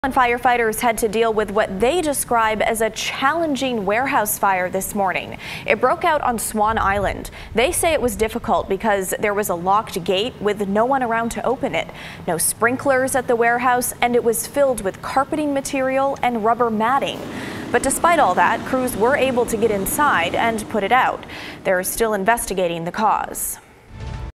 And firefighters had to deal with what they describe as a challenging warehouse fire this morning. It broke out on Swan Island. They say it was difficult because there was a locked gate with no one around to open it. No sprinklers at the warehouse, and it was filled with carpeting material and rubber matting. But despite all that, crews were able to get inside and put it out. They're still investigating the cause.